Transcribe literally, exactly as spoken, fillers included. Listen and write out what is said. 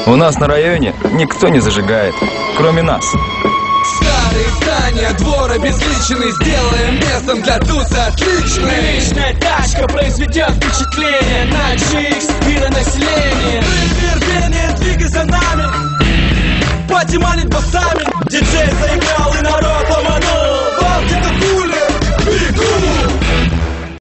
У нас на районе никто не зажигает, кроме нас. Старые здания, двор обезличенный, сделаем местом для туса отличный. Личная тачка произведет впечатление на джи икс и на население. Терпение, двигай за нами, пати манит басами. Диджей заиграл и народ